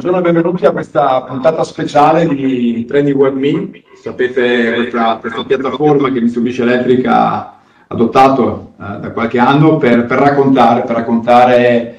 Buongiorno e benvenuti a questa puntata speciale di Trending World Me. Sapete, questa piattaforma che Mitsubishi Electric ha adottato da qualche anno per raccontare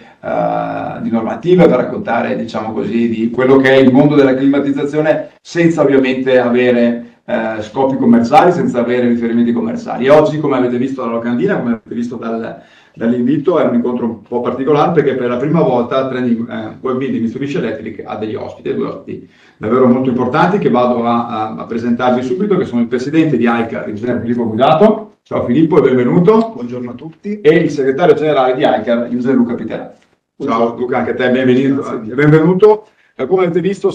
di normative, per raccontare, diciamo così, di quello che è il mondo della climatizzazione senza ovviamente avere scopi commerciali, senza avere riferimenti commerciali. E oggi, come avete visto dalla locandina, come avete visto dall'invito, è un incontro un po' particolare perché per la prima volta Trending World Me di Mitsubishi Electric ha degli ospiti, due ospiti davvero molto importanti che vado a presentarvi subito, che sono il presidente di AICAR, l'ingegnere Filippo Guidato. Ciao Filippo e benvenuto. Buongiorno a tutti. E il segretario generale di AICAR, l'ingegnere Luca Pitera. Ciao Luca, anche a te benvenuto. Come avete visto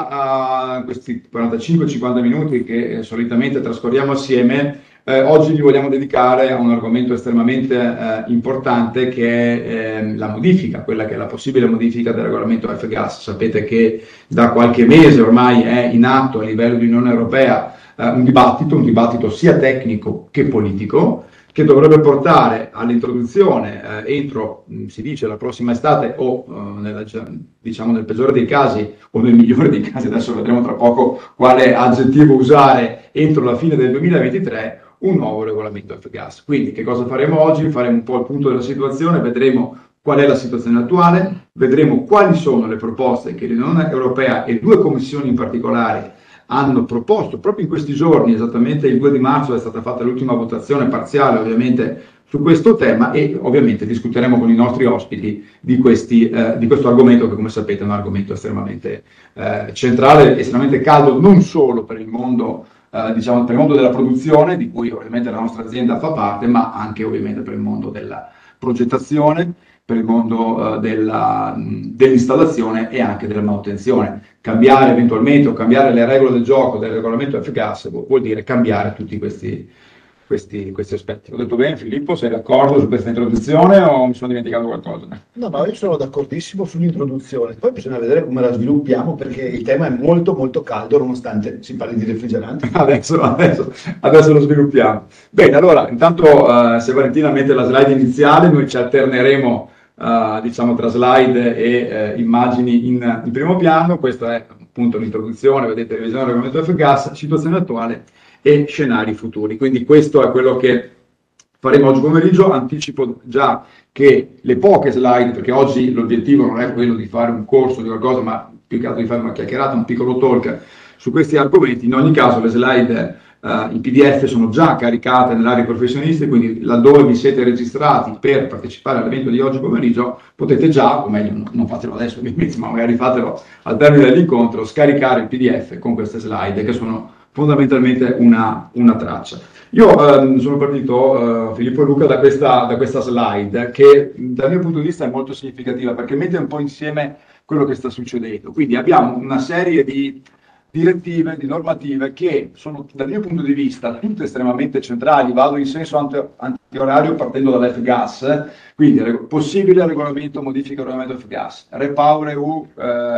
sarà questi 45-50 minuti che solitamente trascorriamo assieme. Oggi li vogliamo dedicare a un argomento estremamente importante che è la modifica, quella che è la possibile modifica del regolamento F-Gas. Sapete che da qualche mese ormai è in atto a livello di Unione Europea un dibattito sia tecnico che politico, che dovrebbe portare all'introduzione entro, si dice, la prossima estate o diciamo nel peggiore dei casi o nel migliore dei casi, adesso vedremo tra poco quale aggettivo usare, entro la fine del 2023, un nuovo regolamento F-Gas. Quindi che cosa faremo oggi? Faremo un po' il punto della situazione, vedremo qual è la situazione attuale, vedremo quali sono le proposte che l'Unione Europea e due commissioni in particolare hanno proposto proprio in questi giorni. Esattamente il 2 di marzo è stata fatta l'ultima votazione parziale ovviamente su questo tema e ovviamente discuteremo con i nostri ospiti di questo argomento che, come sapete, è un argomento estremamente centrale, estremamente caldo, non solo per il mondo diciamo per il mondo della produzione, di cui ovviamente la nostra azienda fa parte, ma anche ovviamente per il mondo della progettazione, per il mondo dell'installazione e anche della manutenzione. Cambiare eventualmente o cambiare le regole del gioco del regolamento F-Gas vuol dire cambiare tutti questi aspetti. Ho detto bene, Filippo? Sei d'accordo su questa introduzione o mi sono dimenticato qualcosa? No, io sono d'accordissimo sull'introduzione. Poi bisogna vedere come la sviluppiamo perché il tema è molto molto caldo nonostante si parli di refrigeranti. Adesso lo sviluppiamo. Bene, allora, intanto se Valentina mette la slide iniziale, noi ci alterneremo diciamo tra slide e immagini in primo piano. Questa è appunto l'introduzione, vedete, revisione del regolamento F-Gas, situazione attuale e scenari futuri. Quindi questo è quello che faremo oggi pomeriggio. Anticipo già che le poche slide, perché oggi l'obiettivo non è quello di fare un corso di qualcosa, ma più che altro di fare una chiacchierata, un piccolo talk su questi argomenti. In ogni caso le slide, i PDF sono già caricate nell'area professionisti, quindi laddove vi siete registrati per partecipare all'evento di oggi pomeriggio potete già, o meglio non fatelo adesso ovviamente, ma magari fatelo al termine dell'incontro, scaricare il PDF con queste slide che sono fondamentalmente una traccia. Io sono partito, Filippo e Luca, da questa slide che dal mio punto di vista è molto significativa perché mette un po' insieme quello che sta succedendo. Quindi abbiamo una serie di direttive, di normative che sono dal mio punto di vista tutte estremamente centrali. Vado in senso antiorario partendo dall'F-Gas, quindi possibile regolamento, modifica del regolamento F-Gas, Repower EU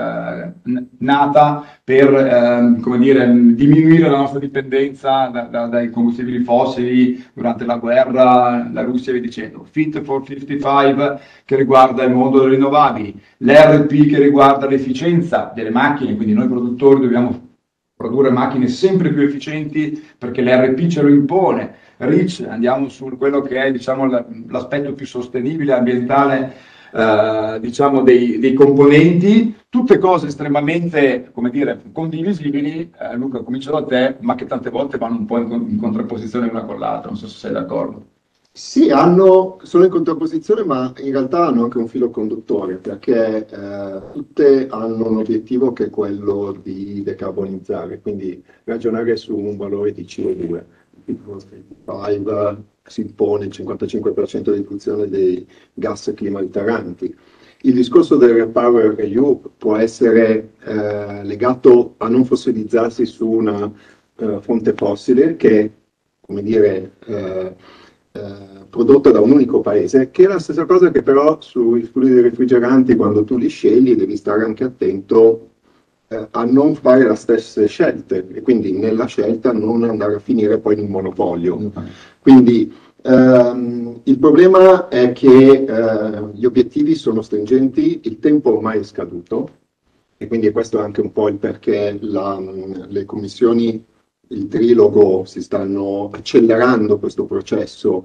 nata per come dire, diminuire la nostra dipendenza dai combustibili fossili durante la guerra, la Russia e via dicendo, Fit for 55 che riguarda il mondo delle rinnovabili, l'ERP che riguarda l'efficienza delle macchine, quindi noi produttori dobbiamo produrre macchine sempre più efficienti perché l'ERP ce lo impone. REACH, andiamo su quello che è diciamo, l'aspetto più sostenibile, ambientale diciamo, dei componenti, tutte cose estremamente, come dire, condivisibili. Luca, comincio da te, ma che tante volte vanno un po' in contrapposizione l'una con l'altra, non so se sei d'accordo. Sì, sono in contrapposizione, ma in realtà hanno anche un filo conduttore, perché tutte hanno un obiettivo che è quello di decarbonizzare, quindi ragionare su un valore di CO2. Il 55 si impone il 55% di riduzione dei gas climalteranti. Il discorso del Repower EU può essere legato a non fossilizzarsi su una fonte fossile che, come dire, prodotta da un unico paese, che è la stessa cosa che però sui fluidi refrigeranti, quando tu li scegli, devi stare anche attento a non fare le stesse scelte e quindi nella scelta non andare a finire poi in un monopolio. Quindi il problema è che gli obiettivi sono stringenti, il tempo ormai è scaduto E quindi questo è anche un po' il perché le commissioni, il trilogo, si stanno accelerando questo processo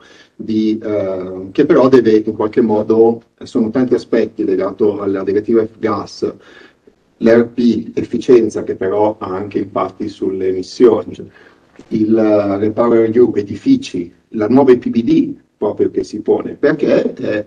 che però deve in qualche modo, sono tanti aspetti legati alla direttiva F-Gas, l'ERP efficienza che però ha anche impatti sulle emissioni, il Repower EU edifici, la nuova EPBD proprio che si pone, perché è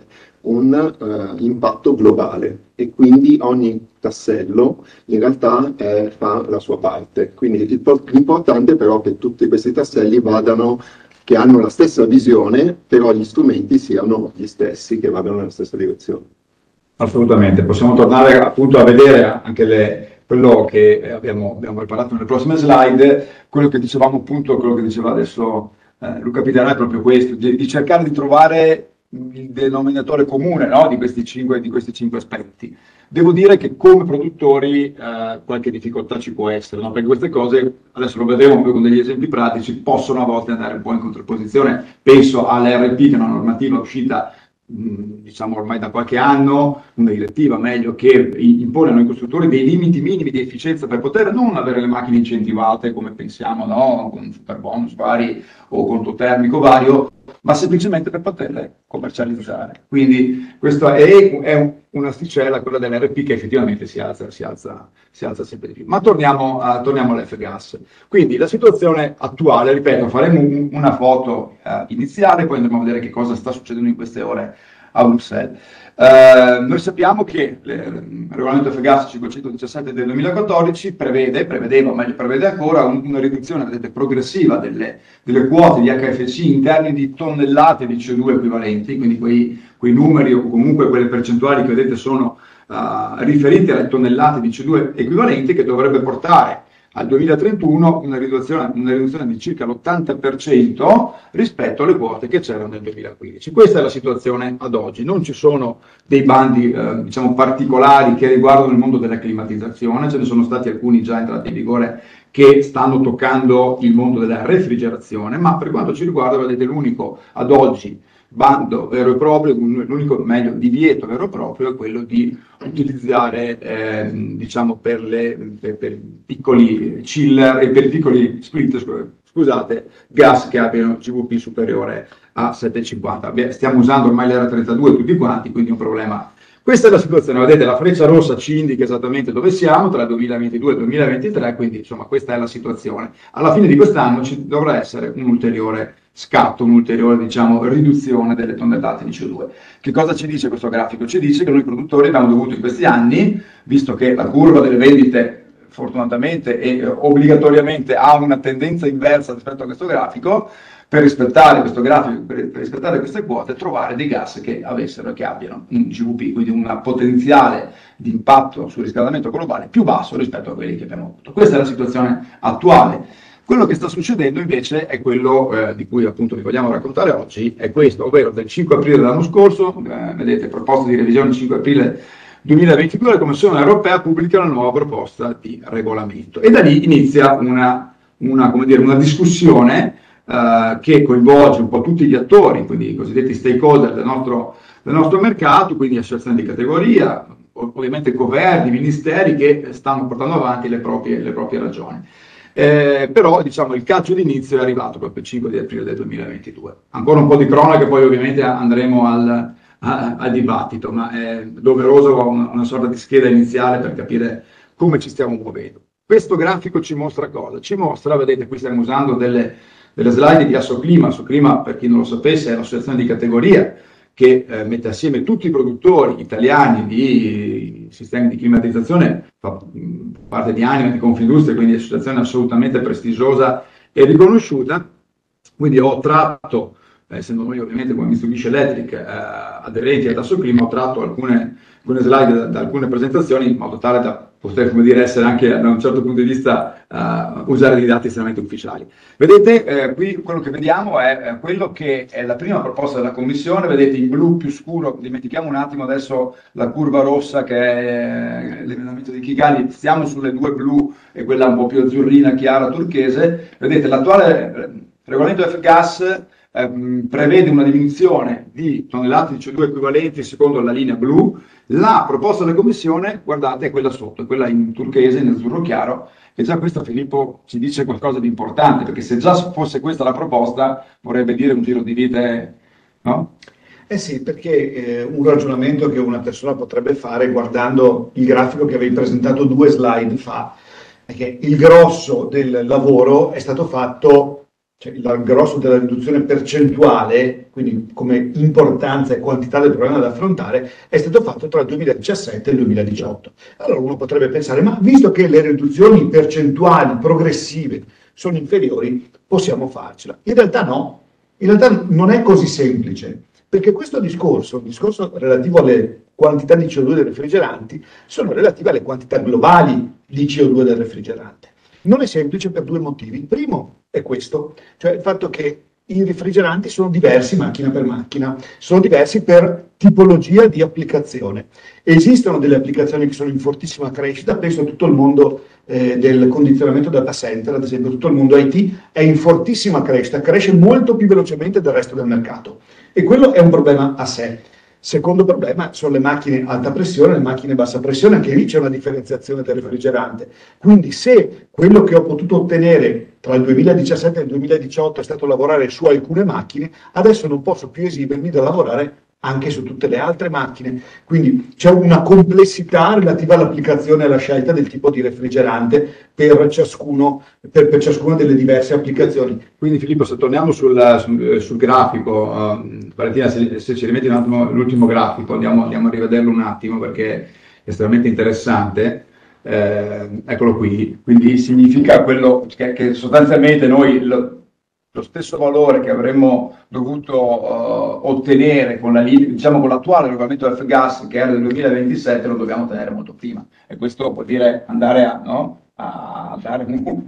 un impatto globale e quindi ogni tassello in realtà fa la sua parte. Quindi l'importante però è che tutti questi tasselli che hanno la stessa visione, però gli strumenti siano gli stessi, che vadano nella stessa direzione. Assolutamente, possiamo tornare appunto a vedere anche quello che abbiamo preparato nelle prossime slide, quello che dicevamo appunto, quello che diceva adesso Luca Piterà è proprio questo, di cercare di trovare il denominatore comune, no? di questi cinque aspetti. Devo dire che come produttori qualche difficoltà ci può essere, no? Perché queste cose, adesso lo vedremo con degli esempi pratici, possono a volte andare un po' in contrapposizione. Penso all'RP, che è una normativa uscita diciamo ormai da qualche anno, una direttiva meglio, che impone a noi costruttori dei limiti minimi di efficienza per poter non avere le macchine incentivate come pensiamo, no? Con super bonus vari o conto termico vario, ma semplicemente per poterle commercializzare. Quindi questa è un'asticella, quella dell'RP, che effettivamente si alza sempre di più. Ma torniamo all'F-Gas. Quindi la situazione attuale, ripeto, faremo una foto iniziale, poi andremo a vedere che cosa sta succedendo in queste ore a Bruxelles. Noi sappiamo che il regolamento F-Gas 517 del 2014 prevede ancora una riduzione, vedete, progressiva delle quote di HFC in termini di tonnellate di CO2 equivalenti, quindi quei numeri o comunque quelle percentuali che vedete sono riferite alle tonnellate di CO2 equivalenti, che dovrebbe portare al 2031 una riduzione di circa l'80% rispetto alle quote che c'erano nel 2015. Questa è la situazione ad oggi. Non ci sono dei bandi diciamo particolari che riguardano il mondo della climatizzazione, ce ne sono stati alcuni già entrati in vigore che stanno toccando il mondo della refrigerazione, ma per quanto ci riguarda, vedete, l'unico ad oggi bando vero e proprio, l'unico meglio divieto vero e proprio è quello di utilizzare diciamo per i piccoli chiller e per i piccoli split, scusate, gas che abbiano GWP superiore a 7,50. Stiamo usando ormai l'R32 tutti quanti, quindi è un problema. Questa è la situazione, vedete, la freccia rossa ci indica esattamente dove siamo tra il 2022 e il 2023, quindi insomma questa è la situazione. Alla fine di quest'anno ci dovrà essere un ulteriore scatto, un'ulteriore diciamo riduzione delle tonnellate di CO2. Che cosa ci dice questo grafico? Ci dice che noi produttori abbiamo dovuto in questi anni, visto che la curva delle vendite fortunatamente e obbligatoriamente ha una tendenza inversa rispetto a questo grafico, per rispettare questo grafico, per rispettare queste quote, trovare dei gas che avessero e che abbiano un GWP, quindi un potenziale di impatto sul riscaldamento globale più basso rispetto a quelli che abbiamo avuto. Questa è la situazione attuale. Quello che sta succedendo invece è quello di cui appunto vi vogliamo raccontare oggi, è questo, ovvero del 5 aprile dell'anno scorso, vedete, proposta di revisione 5 aprile 2022, la Commissione europea pubblica una nuova proposta di regolamento e da lì inizia una discussione che coinvolge un po' tutti gli attori, quindi i cosiddetti stakeholder del nostro mercato, quindi associazioni di categoria, ovviamente governi, ministeri che stanno portando avanti le proprie ragioni. Però diciamo il calcio d'inizio è arrivato proprio il 5 di aprile del 2022. Ancora un po' di cronaca, poi ovviamente andremo al dibattito, ma è doveroso una sorta di scheda iniziale per capire come ci stiamo muovendo. Questo grafico ci mostra cosa? Ci mostra, vedete, qui stiamo usando delle slide di Assoclima. Assoclima, per chi non lo sapesse, è l'associazione di categoria che mette assieme tutti i produttori italiani di sistemi di climatizzazione, fa parte di Anima, di Confindustria, quindi è un'associazione assolutamente prestigiosa e riconosciuta. Quindi ho tratto, essendo noi ovviamente come Mitsubishi Electric aderenti ad Assoclima, ho tratto alcune slide da alcune presentazioni in modo tale da poter, come dire, essere anche da un certo punto di vista usare dei dati estremamente ufficiali. Vedete, qui quello che vediamo è quello che è la prima proposta della Commissione, vedete in blu più scuro, dimentichiamo un attimo adesso la curva rossa che è l'emendamento di Kigali, stiamo sulle due blu e quella un po' più azzurrina, chiara, turchese, vedete l'attuale regolamento F-Gas prevede una diminuzione di tonnellate di CO2 equivalenti secondo la linea blu. La proposta della Commissione, guardate, è quella sotto, è quella in turchese, nel azzurro chiaro, e già questo, Filippo, ci dice qualcosa di importante, perché se già fosse questa la proposta, vorrebbe dire un giro di vite, no? Eh sì, perché un ragionamento che una persona potrebbe fare guardando il grafico che avevi presentato 2 slide fa, è che il grosso del lavoro è stato fatto, cioè il grosso della riduzione percentuale, quindi come importanza e quantità del problema da affrontare, è stato fatto tra il 2017 e il 2018. Allora uno potrebbe pensare, ma visto che le riduzioni percentuali progressive sono inferiori, possiamo farcela. In realtà no, in realtà non è così semplice. Perché questo discorso, il discorso relativo alle quantità di CO2 dei refrigeranti, sono relative alle quantità globali di CO2 del refrigerante. Non è semplice per 2 motivi. Il primo è questo, cioè il fatto che i refrigeranti sono diversi macchina per macchina, sono diversi per tipologia di applicazione. Esistono delle applicazioni che sono in fortissima crescita, penso a tutto il mondo del condizionamento data center, ad esempio tutto il mondo IT è in fortissima crescita, cresce molto più velocemente del resto del mercato e quello è un problema a sé. Secondo problema sono le macchine alta pressione e le macchine bassa pressione, anche lì c'è una differenziazione del refrigerante. Quindi se quello che ho potuto ottenere tra il 2017 e il 2018 è stato lavorare su alcune macchine, adesso non posso più esimermi da lavorare anche su tutte le altre macchine. Quindi c'è una complessità relativa all'applicazione e alla scelta del tipo di refrigerante per ciascuna delle diverse applicazioni. Quindi Filippo, se torniamo sul grafico, Valentina, se ci rimetti un attimo l'ultimo grafico, andiamo a rivederlo un attimo perché è estremamente interessante. Eccolo qui, quindi significa quello che sostanzialmente noi lo stesso valore che avremmo dovuto ottenere con con l'attuale regolamento del gas che era del 2027 lo dobbiamo ottenere molto prima, e questo vuol dire andare a dare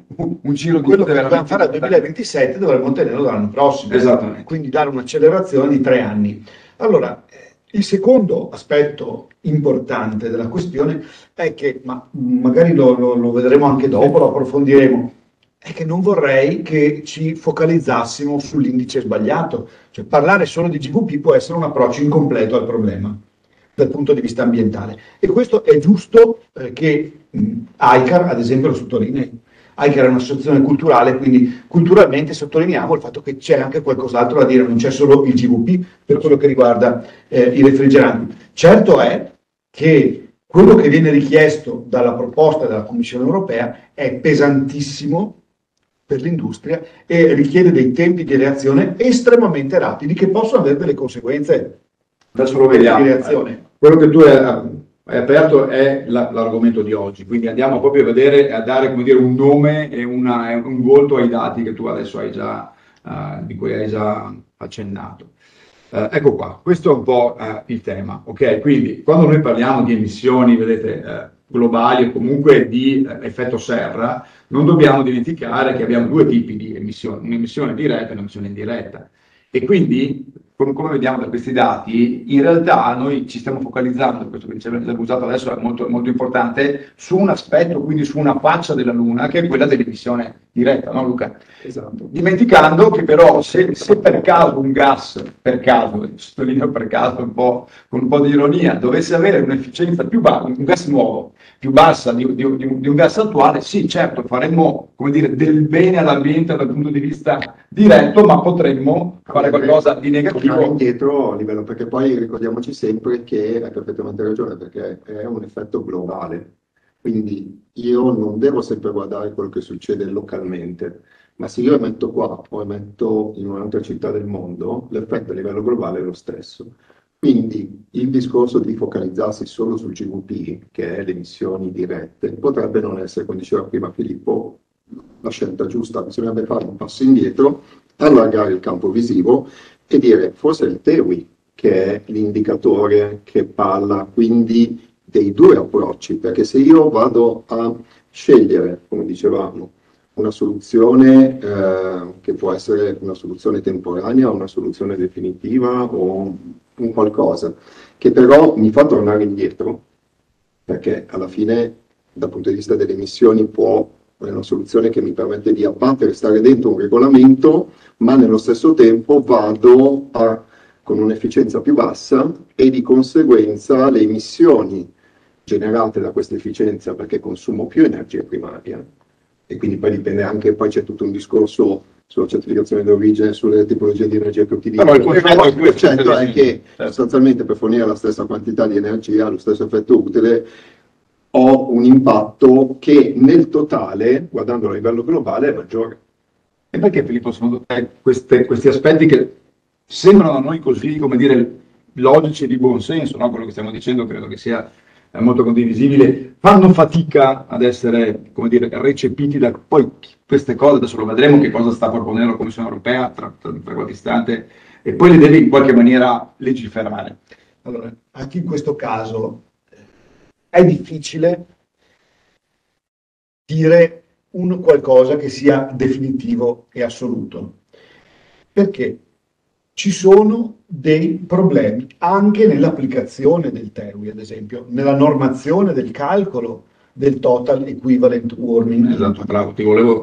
un giro di quello che dobbiamo fare al 2027 dovremmo ottenerlo l'anno prossimo. Esattamente. Quindi dare un'accelerazione di 3 anni. Allora, il secondo aspetto importante della questione è che, ma magari lo vedremo anche dopo, lo approfondiremo, è che non vorrei che ci focalizzassimo sull'indice sbagliato. Cioè parlare solo di GVP può essere un approccio incompleto al problema dal punto di vista ambientale. E questo è giusto che ICAR, ad esempio, lo sottolinei. ICAR è un'associazione culturale, quindi culturalmente sottolineiamo il fatto che c'è anche qualcos'altro da dire, non c'è solo il GVP per quello che riguarda i refrigeranti. Certo è che quello che viene richiesto dalla proposta della Commissione europea è pesantissimo per l'industria e richiede dei tempi di reazione estremamente rapidi che possono avere delle conseguenze. Adesso lo vediamo. Quello che tu hai aperto è l'argomento di oggi, quindi andiamo proprio a vedere e a dare, come dire, un nome e un volto ai dati che tu adesso hai già, di cui hai già accennato. Ecco qua, questo è un po' il tema, ok? Quindi quando noi parliamo di emissioni, vedete, globali o comunque di effetto serra, non dobbiamo dimenticare che abbiamo 2 tipi di emissioni, un'emissione diretta e un'emissione indiretta. E quindi, come vediamo da questi dati, in realtà noi ci stiamo focalizzando, questo che abbiamo usato adesso è molto, molto importante, su un aspetto, quindi su una faccia della Luna, che è quella dell'emissione diretta, no Luca? Esatto. Dimenticando che però se per caso un gas, per caso, sottolineo per caso un po', con un po' di ironia, dovesse avere un'efficienza più bassa, un gas nuovo, più bassa di un gas attuale, sì, certo, faremmo, come dire, del bene all'ambiente dal punto di vista diretto, ma potremmo fare qualcosa di negativo. Indietro a livello, perché poi ricordiamoci sempre che hai perfettamente ragione, perché è un effetto globale. Quindi io non devo sempre guardare quello che succede localmente, ma se io emetto qua o emetto in un'altra città del mondo, l'effetto a livello globale è lo stesso. Quindi il discorso di focalizzarsi solo sul GVP, che è le emissioni dirette, potrebbe non essere, come diceva prima Filippo, la scelta giusta. Bisognerebbe fare un passo indietro, allargare il campo visivo e dire forse è il TEWI che è l'indicatore che parla quindi dei 2 approcci, perché se io vado a scegliere, come dicevamo, una soluzione che può essere una soluzione temporanea, una soluzione definitiva o un qualcosa che però mi fa tornare indietro, perché alla fine dal punto di vista delle emissioni può è una soluzione che mi permette di abbattere, stare dentro un regolamento, ma nello stesso tempo con un'efficienza più bassa e di conseguenza le emissioni generate da questa efficienza, perché consumo più energia primaria, e quindi poi dipende anche, poi c'è tutto un discorso sulla certificazione d'origine, sulle tipologie di energia che utilizzo. Però il concetto è che sostanzialmente per fornire la stessa quantità di energia, lo stesso effetto utile, ho un impatto che nel totale, guardando a livello globale, è maggiore. E perché, Filippo, secondo te questi aspetti che sembrano a noi così, come dire, logici e di buon senso, no? Quello che stiamo dicendo credo che sia molto condivisibile, fanno fatica ad essere, come dire, recepiti da poi queste cose, adesso lo vedremo che cosa sta proponendo la Commissione Europea tra qualche istante, e poi le deve in qualche maniera legiferare. Allora, anche in questo caso è difficile dire un qualcosa che sia definitivo e assoluto, perché ci sono dei problemi anche nell'applicazione del TEWI, ad esempio, nella normazione del calcolo del Total Equivalent Warming. Esatto, bravo, ti volevo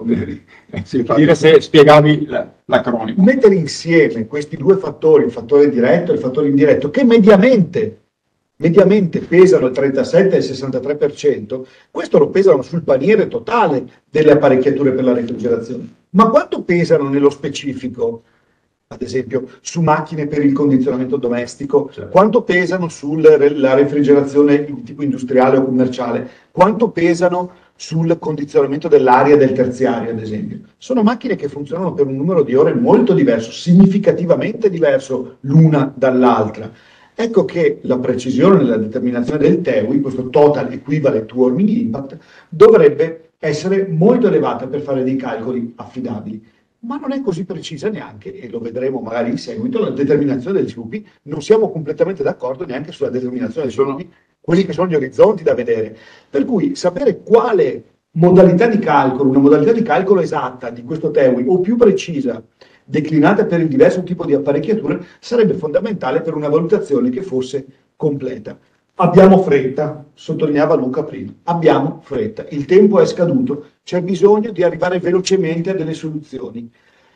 dire se spiegavi l'acronimo. Mettere insieme questi due fattori, il fattore diretto e il fattore indiretto, che mediamente pesano il 37 e il 63%, questo lo pesano sul paniere totale delle apparecchiature per la refrigerazione. Ma quanto pesano nello specifico, ad esempio, su macchine per il condizionamento domestico? Certo. Quanto pesano sulla refrigerazione di tipo industriale o commerciale? Quanto pesano sul condizionamento dell'aria del terziario, ad esempio? Sono macchine che funzionano per un numero di ore molto diverso, significativamente diverso l'una dall'altra. Ecco che la precisione nella determinazione del TEWI, questo Total Equivalent Warming Impact, dovrebbe essere molto elevata per fare dei calcoli affidabili. Ma non è così precisa neanche, e lo vedremo magari in seguito, la determinazione del GWP. Non siamo completamente d'accordo neanche sulla determinazione del GWP, quelli che sono gli orizzonti da vedere. Per cui sapere quale modalità di calcolo, una modalità di calcolo esatta di questo TEWI o più precisa, declinata per il diverso tipo di apparecchiature, sarebbe fondamentale per una valutazione che fosse completa. Abbiamo fretta, sottolineava Luca prima, abbiamo fretta, il tempo è scaduto, c'è bisogno di arrivare velocemente a delle soluzioni.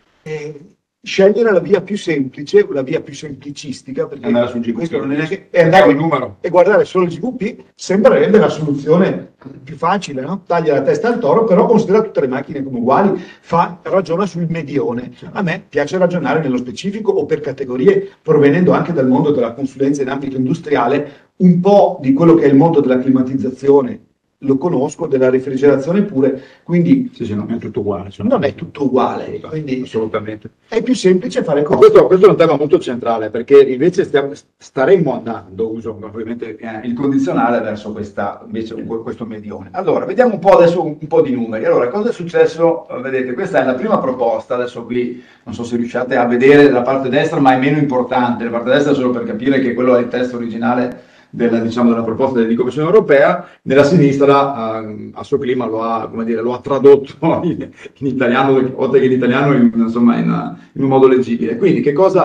Scegliere la via più semplice, la via più semplicistica, perché andare sul GVP, questo non è che è andare e guardare solo il GVP sembrerebbe la soluzione più facile, no? Taglia la testa al toro, però considera tutte le macchine come uguali, ragiona sul medione. A me piace ragionare nello specifico o per categorie, provenendo anche dal mondo della consulenza in ambito industriale, un po' di quello che è il mondo della climatizzazione lo conosco, della refrigerazione pure, quindi sì, non è tutto uguale. Non è tutto uguale, quindi assolutamente. È più semplice fare cose. Questo è un tema molto centrale, perché invece staremmo andando, uso ovviamente il condizionale, verso questo medione. Allora, vediamo un po' adesso un po' di numeri. Allora, cosa è successo? Vedete, questa è la prima proposta, adesso qui non so se riusciate a vedere la parte destra, ma è meno importante, la parte destra solo per capire che quello è il testo originale della proposta della Commissione Europea. Nella sinistra a suo clima lo ha tradotto in italiano, oltre che in italiano in un modo leggibile. Quindi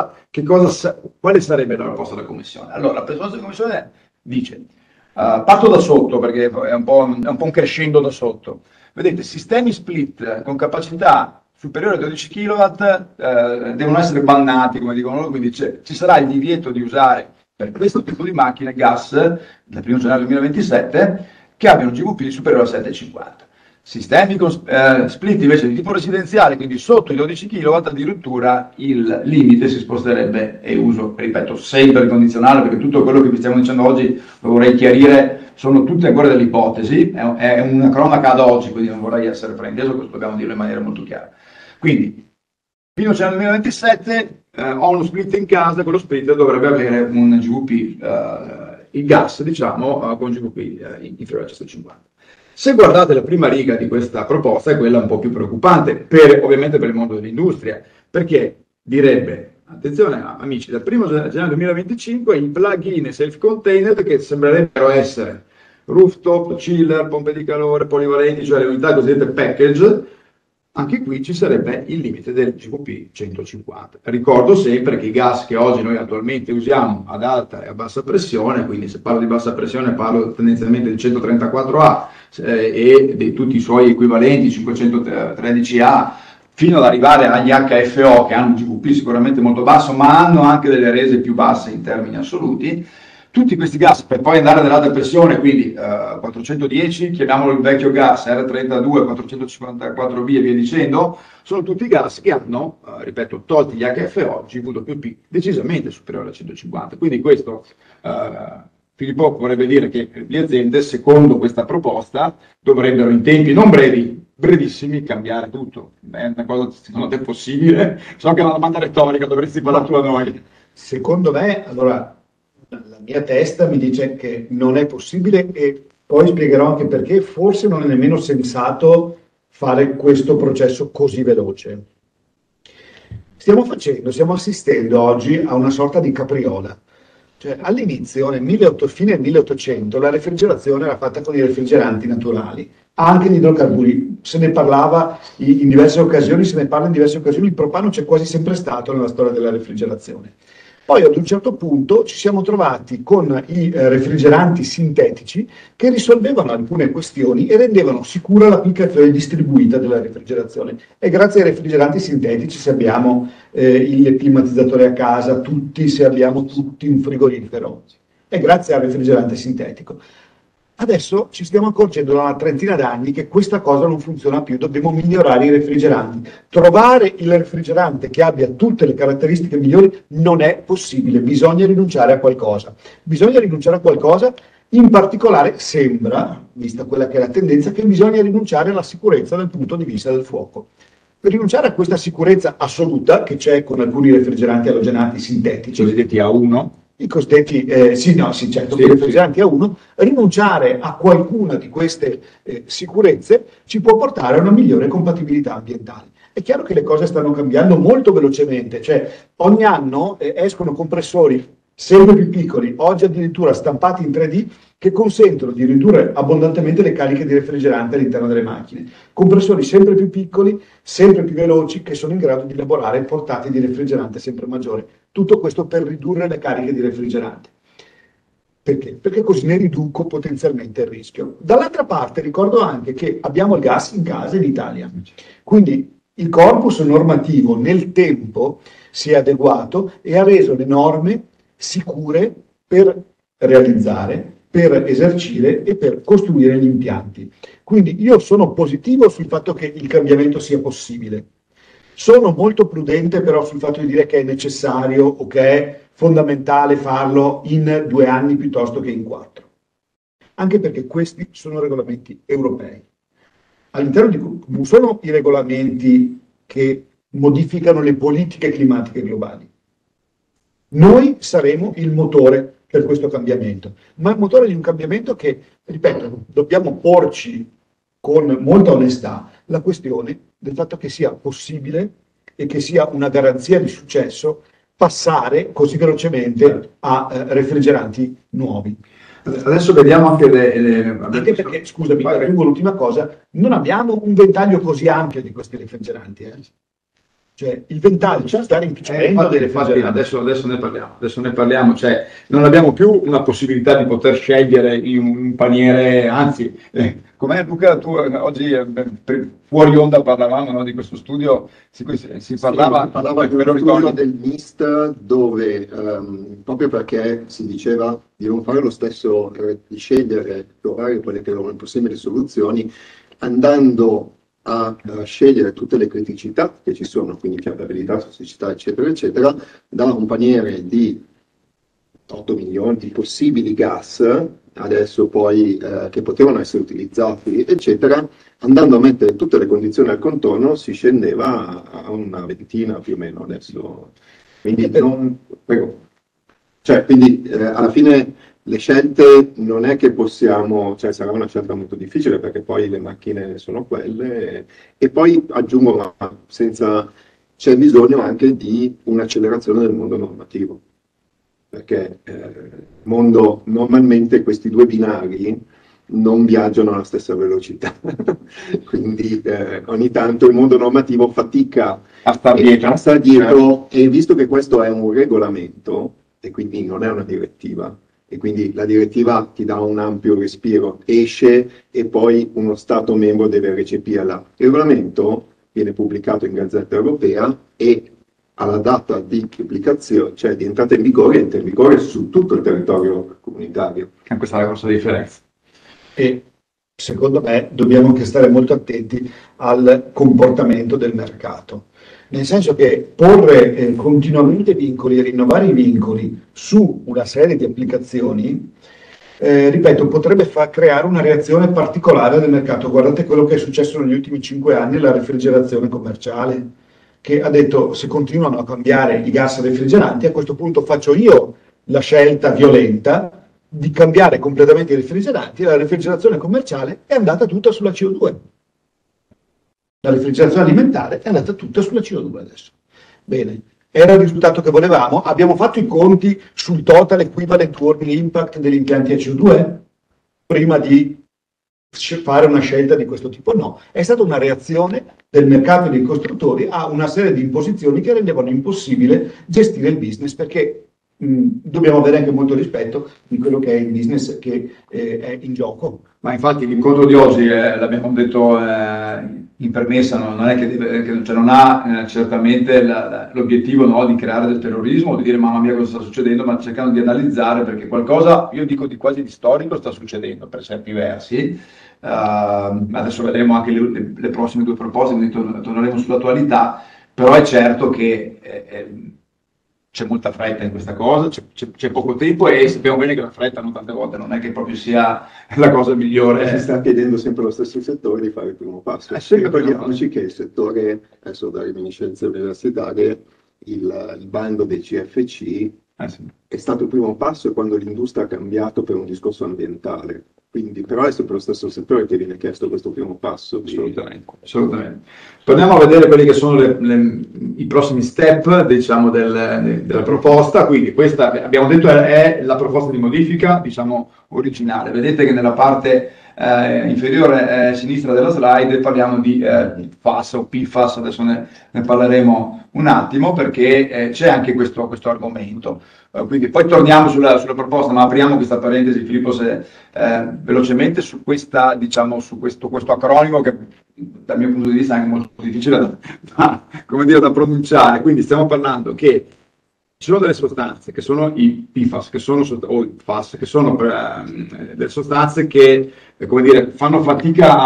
quale sarebbe la proposta della Commissione? Allora, la proposta della Commissione dice, parto da sotto perché è un po' un crescendo da sotto. Vedete, sistemi split con capacità superiore a 12 kW devono essere bannati, come dicono loro, quindi ci sarà il divieto di usare per questo tipo di macchine gas dal 1 gennaio 2027 che abbiano un GWP superiore a 7,50. Sistemi con split invece di tipo residenziale, quindi sotto i 12 kW, addirittura il limite si sposterebbe, e uso, ripeto, sempre il condizionale, perché tutto quello che vi stiamo dicendo oggi lo vorrei chiarire, sono tutte ancora delle ipotesi, è una cronaca ad oggi, quindi non vorrei essere frainteso, questo dobbiamo dirlo in maniera molto chiara. Quindi, fino al 2027 ho uno split in casa, quello split dovrebbe avere un GWP, il gas, diciamo, con GWP inferiore a 150. Se guardate la prima riga di questa proposta, è quella un po' più preoccupante, ovviamente per il mondo dell'industria, perché direbbe, attenzione amici, dal 1 gennaio 2025 i plug-in e self-contained, che sembrerebbero essere rooftop, chiller, pompe di calore, polivalenti, cioè le unità cosiddette package, anche qui ci sarebbe il limite del GWP 150. Ricordo sempre che i gas che oggi noi attualmente usiamo ad alta e a bassa pressione, quindi se parlo di bassa pressione parlo tendenzialmente del 134A e di tutti i suoi equivalenti 513A, fino ad arrivare agli HFO che hanno un GWP sicuramente molto basso, ma hanno anche delle rese più basse in termini assoluti. Tutti questi gas per poi andare all'alta pressione, quindi 410, chiamiamolo il vecchio gas, R32, 454B e via dicendo, sono tutti gas che hanno, ripeto, tolti gli HFO, GWP decisamente superiore a 150. Quindi questo, Filippo, vorrebbe dire che le aziende, secondo questa proposta, dovrebbero in tempi non brevi, brevissimi, cambiare tutto. È una cosa secondo te possibile? So che è una domanda retorica, dovresti parlare tu a noi. Secondo me, allora, la mia testa mi dice che non è possibile e poi spiegherò anche perché forse non è nemmeno sensato fare questo processo così veloce. Stiamo assistendo oggi a una sorta di capriola. Cioè, all'inizio, fine 1800, la refrigerazione era fatta con i refrigeranti naturali, anche di idrocarburi. Se ne parlava in diverse occasioni, se ne parla in diverse occasioni, il propano c'è quasi sempre stato nella storia della refrigerazione. Poi ad un certo punto ci siamo trovati con i refrigeranti sintetici che risolvevano alcune questioni e rendevano sicura l'applicazione distribuita della refrigerazione. E grazie ai refrigeranti sintetici, se abbiamo il climatizzatore a casa, se abbiamo tutti un frigorifero, è grazie al refrigerante sintetico. Adesso ci stiamo accorgendo da una trentina d'anni che questa cosa non funziona più, dobbiamo migliorare i refrigeranti. Trovare il refrigerante che abbia tutte le caratteristiche migliori non è possibile, bisogna rinunciare a qualcosa. Bisogna rinunciare a qualcosa, in particolare sembra, vista quella che è la tendenza, che bisogna rinunciare alla sicurezza dal punto di vista del fuoco. Per rinunciare a questa sicurezza assoluta, che c'è con alcuni refrigeranti alogenati sintetici, Cosiddetti A1. i cosiddetti, certo, i refrigeranti A1, rinunciare a qualcuna di queste sicurezze ci può portare a una migliore compatibilità ambientale. È chiaro che le cose stanno cambiando molto velocemente, cioè ogni anno escono compressori sempre più piccoli, oggi addirittura stampati in 3D, che consentono di ridurre abbondantemente le cariche di refrigerante all'interno delle macchine. Compressori sempre più piccoli, sempre più veloci, che sono in grado di elaborare portate di refrigerante sempre maggiore. Tutto questo per ridurre le cariche di refrigerante. Perché? Perché così ne riduco potenzialmente il rischio. Dall'altra parte ricordo anche che abbiamo il gas in casa in Italia. Quindi il corpus normativo nel tempo si è adeguato e ha reso le norme sicure per realizzare, per esercire e per costruire gli impianti. Quindi io sono positivo sul fatto che il cambiamento sia possibile. Sono molto prudente però sul fatto di dire che è necessario o che è fondamentale farlo in 2 anni piuttosto che in 4. Anche perché questi sono regolamenti europei. All'interno di sono i regolamenti che modificano le politiche climatiche globali. Noi saremo il motore per questo cambiamento, ma il motore di un cambiamento che, ripeto, dobbiamo porci con molta onestà la questione del fatto che sia possibile e che sia una garanzia di successo passare così velocemente a refrigeranti nuovi. Adesso vediamo anche Anche perché, scusami, aggiungo l'ultima cosa, non abbiamo un ventaglio così ampio di questi refrigeranti. Cioè il ventaglio sta rimpicciolendo delle fasi. Adesso ne parliamo, cioè non abbiamo più una possibilità di poter scegliere in un paniere, anzi, come Luca, tu oggi fuori onda parlavamo, no, di questo studio, si parlava di uno studio del MIST dove proprio perché si diceva di non fare lo stesso, di scegliere, trovare quelle che erano le possibili soluzioni, andando a scegliere tutte le criticità che ci sono, quindi fiammabilità, tossicità, eccetera, eccetera, da un paniere di 8 milioni di possibili gas, adesso poi che potevano essere utilizzati, eccetera, andando a mettere tutte le condizioni al contorno, si scendeva a una ventina più o meno adesso. Quindi, quindi alla fine le scelte non è che possiamo, cioè sarà una scelta molto difficile perché poi le macchine sono quelle e poi aggiungo, c'è bisogno anche di un'accelerazione del mondo normativo, perché normalmente questi 2 binari non viaggiano alla stessa velocità. Quindi ogni tanto il mondo normativo fatica a star dietro, e visto che questo è un regolamento e quindi non è una direttiva, e quindi la direttiva ti dà un ampio respiro, esce e poi uno Stato membro deve recepirla. Il regolamento viene pubblicato in Gazzetta Europea e alla data di pubblicazione, cioè di entrata in vigore, entra in vigore su tutto il territorio comunitario. Questa è la grossa differenza. E secondo me dobbiamo anche stare molto attenti al comportamento del mercato, nel senso che porre continuamente vincoli, rinnovare i vincoli su una serie di applicazioni, ripeto, potrebbe creare una reazione particolare del mercato. Guardate quello che è successo negli ultimi 5 anni alla refrigerazione commerciale, che ha detto: se continuano a cambiare i gas refrigeranti, a questo punto faccio io la scelta violenta di cambiare completamente i refrigeranti, e la refrigerazione commerciale è andata tutta sulla CO2. La refrigerazione alimentare è andata tutta sulla CO2 adesso. Bene, era il risultato che volevamo? Abbiamo fatto i conti sul total equivalent working impact degli impianti a CO2 prima di fare una scelta di questo tipo? No, è stata una reazione del mercato dei costruttori a una serie di imposizioni che rendevano impossibile gestire il business, perché dobbiamo avere anche molto rispetto di quello che è il business che è in gioco. Ma infatti l'incontro di oggi, l'abbiamo detto in premessa, non è cioè non ha certamente l'obiettivo, no, di creare del terrorismo, di dire mamma mia cosa sta succedendo, ma cercando di analizzare, perché qualcosa, io dico quasi di storico, sta succedendo per certi versi. Adesso vedremo anche le prossime 2 proposte, quindi torneremo sull'attualità, però è certo che c'è molta fretta in questa cosa, c'è poco tempo, e sappiamo bene che la fretta tante volte non è che proprio sia la cosa migliore. Si sta chiedendo sempre allo stesso settore di fare il primo passo. Ricordiamoci che il settore, adesso dalle reminiscenze universitarie, il bando dei CFC sì, è stato il primo passo quando l'industria ha cambiato per un discorso ambientale. Quindi, però è sempre lo stesso settore che viene chiesto questo primo passo. Assolutamente. Torniamo a vedere quelli che sono i prossimi step, diciamo, della proposta. Quindi questa, abbiamo detto, è la proposta di modifica, diciamo, originale. Vedete che nella parte inferiore sinistra della slide parliamo di FAS o PFAS, adesso ne parleremo un attimo, perché c'è anche questo argomento. Quindi poi torniamo sulla proposta, ma apriamo questa parentesi, Filippo, se velocemente su questa, diciamo, su questo acronimo che dal mio punto di vista è anche molto difficile da pronunciare. Quindi stiamo parlando che ci sono delle sostanze che sono i PFAS, o i FAS, che sono delle sostanze che, come dire, fanno fatica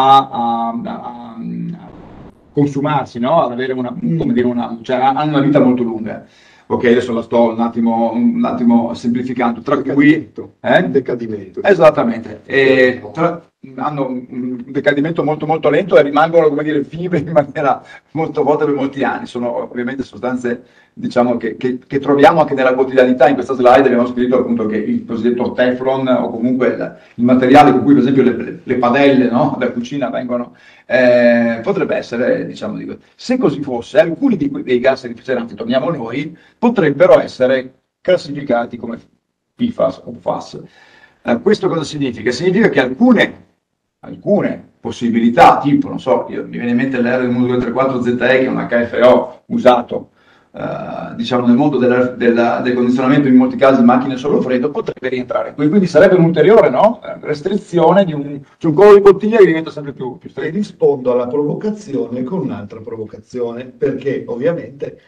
a consumarsi, no? Ad avere cioè hanno una vita molto lunga. Ok, adesso la sto un attimo semplificando, tra cui decadimento. Esattamente, hanno un decadimento molto molto lento e rimangono, come dire, vive in maniera molto volte per molti anni. Sono ovviamente sostanze, diciamo, che troviamo anche nella quotidianità. In questa slide abbiamo scritto appunto che il cosiddetto Teflon, o comunque il materiale con cui per esempio le padelle, no, da cucina vengono, potrebbe essere, diciamo, se così fosse, alcuni dei gas refrigeranti, torniamo a noi, potrebbero essere classificati come PFAS o FAS. Questo cosa significa? Significa che alcune possibilità, tipo, non so, mi viene in mente l'R1234ZE, che è un HFO usato diciamo nel mondo del condizionamento, in molti casi macchine solo freddo, potrebbe rientrare qui, quindi sarebbe un'ulteriore, no, restrizione di un collo di bottiglia che diventa sempre più stretto. E rispondo alla provocazione con un'altra provocazione, perché ovviamente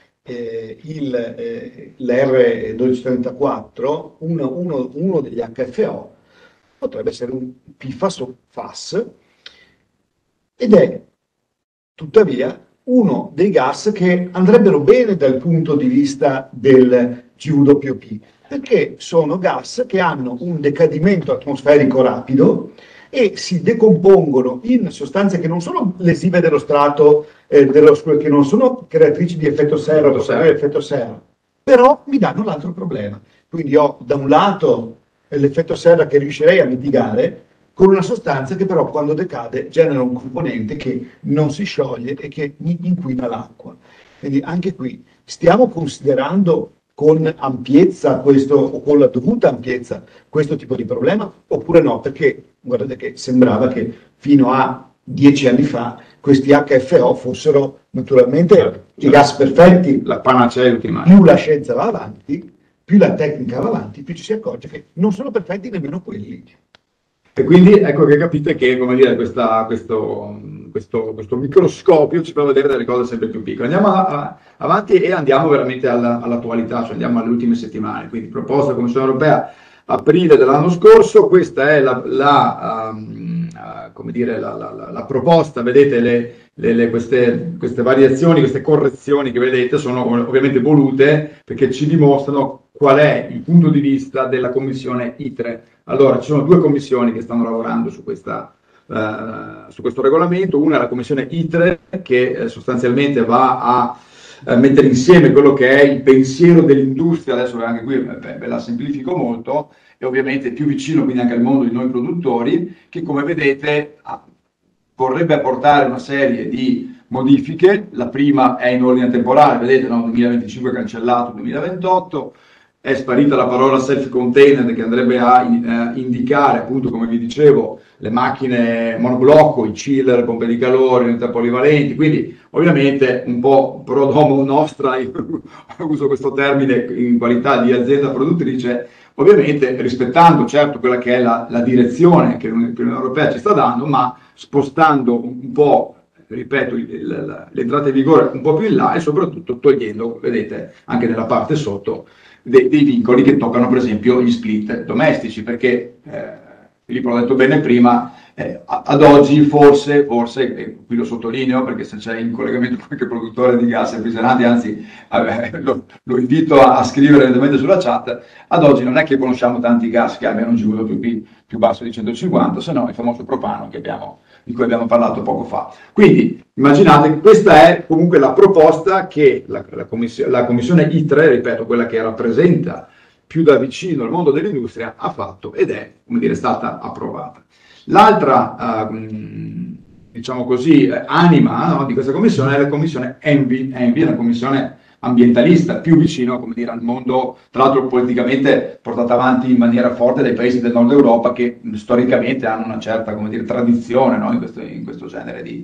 l'R1234, uno degli HFO, potrebbe essere un PFAS o FAS, ed è tuttavia uno dei gas che andrebbero bene dal punto di vista del GWP, perché sono gas che hanno un decadimento atmosferico rapido e si decompongono in sostanze che non sono lesive dello strato, che non sono creatrici di effetto serra, però mi danno l'altro problema. Quindi ho da un lato l'effetto serra che riuscirei a mitigare, con una sostanza che però quando decade genera un componente che non si scioglie e che inquina l'acqua. Quindi anche qui stiamo considerando con ampiezza questo, o con la dovuta ampiezza, questo tipo di problema, oppure no? Perché guardate che sembrava che fino a 10 anni fa questi HFO fossero naturalmente i gas perfetti. La panacea ultima. Più la scienza va avanti, più la tecnica va avanti, più ci si accorge che non sono perfetti nemmeno quelli. E quindi ecco che capite che, come dire, questo microscopio ci fa vedere delle cose sempre più piccole. Andiamo avanti e andiamo veramente all'attualità, cioè andiamo alle ultime settimane. Quindi proposta Commissione Europea aprile dell'anno scorso, questa è come dire, la proposta, vedete queste variazioni, queste correzioni che vedete sono ovviamente volute perché ci dimostrano qual è il punto di vista della Commissione ITRE. Allora, ci sono due commissioni che stanno lavorando su questo regolamento. Una è la Commissione ITRE che sostanzialmente va a mettere insieme quello che è il pensiero dell'industria, adesso anche qui ve la semplifico molto, e ovviamente più vicino quindi anche al mondo di noi produttori, che come vedete vorrebbe apportare una serie di modifiche. La prima è in ordine temporale, vedete, no? 2025 cancellato, 2028, è sparita la parola self-contained che andrebbe a indicare, appunto, come vi dicevo, le macchine monoblocco, i chiller, pompe di calore, unità polivalenti, quindi ovviamente un po' pro domo nostra, io uso questo termine in qualità di azienda produttrice, ovviamente rispettando certo quella che è la direzione che l'Unione Europea ci sta dando, ma spostando un po', ripeto, l'entrata in vigore un po' più in là e soprattutto togliendo, vedete, anche nella parte sotto, dei vincoli che toccano per esempio gli split domestici, perché Filippo l'ha detto bene prima, ad oggi forse, e qui lo sottolineo perché se c'è in collegamento con qualche produttore di gas refrigeranti, anzi lo invito a scrivere eventualmente sulla chat, ad oggi non è che conosciamo tanti gas che abbiano un GWP più basso di 150, se no il famoso propano di cui abbiamo parlato poco fa. Quindi immaginate che questa è comunque la proposta che la Commissione ITRE, ripeto, quella che rappresenta più da vicino il mondo dell'industria, ha fatto ed è, come dire, stata approvata. L'altra, diciamo così, anima, no, di questa commissione è la commissione ENVI. ENVI è una commissione ambientalista, più vicino, come dire, al mondo, tra l'altro politicamente portata avanti in maniera forte dai paesi del nord Europa che storicamente hanno una certa, come dire, tradizione, no, in questo genere di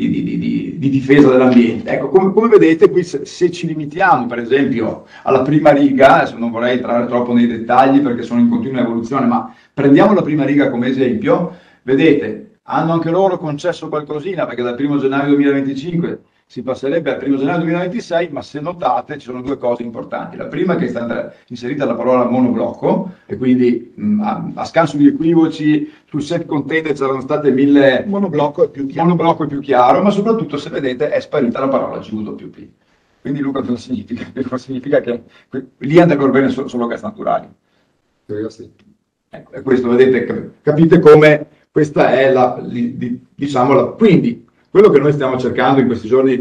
difesa dell'ambiente. Ecco, come vedete qui, se ci limitiamo per esempio alla prima riga, adesso non vorrei entrare troppo nei dettagli perché sono in continua evoluzione, ma prendiamo la prima riga come esempio, vedete, hanno anche loro concesso qualcosina perché dal 1 gennaio 2025 si passerebbe al 1 gennaio 2026, ma se notate ci sono due cose importanti. La prima è che è stata inserita la parola monoblocco, e quindi a scanso di equivoci sul set container c'erano state 1000... Monoblocco è più chiaro, ma soprattutto se vedete è sparita la parola GWP. Quindi Luca, cosa significa? Cosa significa che lì andrebbero bene solo gas naturali. Ecco, e questo vedete, capite come questa è quindi quello che noi stiamo cercando in questi giorni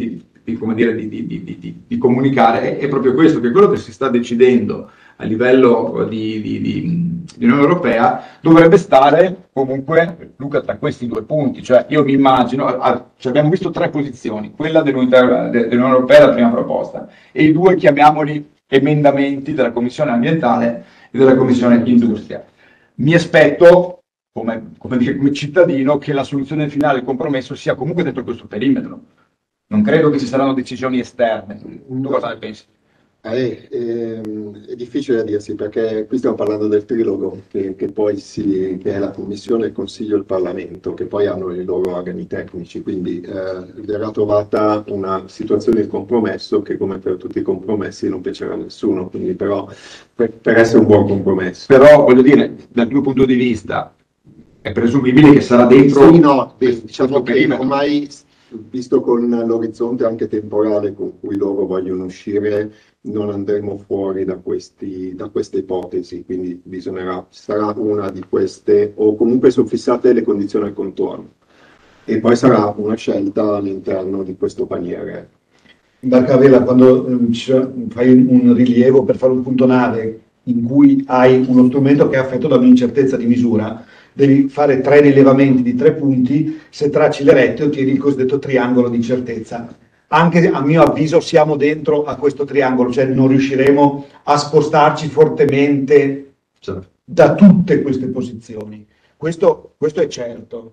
di comunicare è proprio questo, che quello che si sta decidendo a livello di Unione Europea dovrebbe stare comunque, Luca, tra questi due punti. Cioè io mi immagino, abbiamo visto tre posizioni, quella dell'Unione Europea, la prima proposta, e i due, chiamiamoli, emendamenti della Commissione Ambientale e della Commissione Industria. Mi aspetto, come cittadino, che la soluzione finale, il compromesso, sia comunque dentro questo perimetro. Non credo che ci saranno decisioni esterne. Tu cosa ne pensi? È difficile da dirsi perché qui stiamo parlando del trilogo che è la Commissione, il Consiglio e il Parlamento, che poi hanno i loro organi tecnici, quindi verrà trovata una situazione di compromesso che, come per tutti i compromessi, non piacerà a nessuno, quindi però per essere un buon compromesso. Però voglio dire, dal tuo punto di vista è presumibile che sarà dentro... Sì, no, diciamo che ormai, visto con l'orizzonte anche temporale con cui loro vogliono uscire, non andremo fuori da queste ipotesi, quindi sarà una di queste, o comunque sono fissate le condizioni al contorno, e poi sarà una scelta all'interno di questo paniere. In barca a vela, quando fai un rilievo per fare un punto nave in cui hai uno strumento che è affetto da un'incertezza di misura, devi fare 3 rilevamenti di 3 punti, se tracci le rette ottieni il cosiddetto triangolo di incertezza. anche a mio avviso siamo dentro a questo triangolo, cioè non riusciremo a spostarci fortemente da tutte queste posizioni. Questo è certo.